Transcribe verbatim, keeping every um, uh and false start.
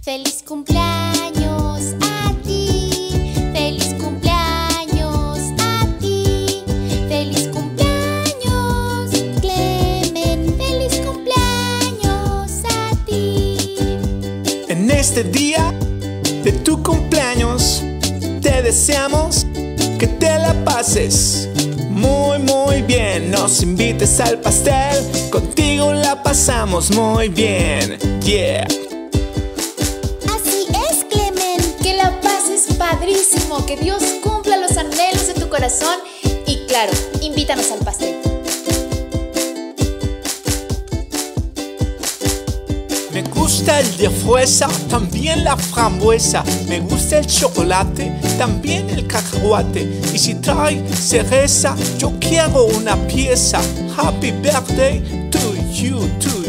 Feliz cumpleaños a ti, feliz cumpleaños a ti, feliz cumpleaños, Clemen, feliz cumpleaños a ti. En este día de tu cumpleaños, te deseamos que te la pases muy muy bien. Nos invites al pastel, contigo la pasamos muy bien. Yeah. Así es, Clemen, que la pases padrísimo, que Dios cumpla los anhelos de tu corazón y claro, invítanos al pastel. Me gusta el de fresa, también la frambuesa. Me gusta el chocolate, también el cacahuate. Y si trae cereza, yo quiero una pieza. Happy birthday to you, to